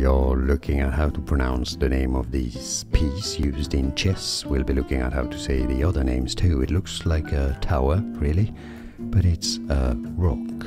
you're looking at how to pronounce the name of this piece used in chess, we'll be looking at how to say the other names too. It looks like a tower, really, but it's a rook.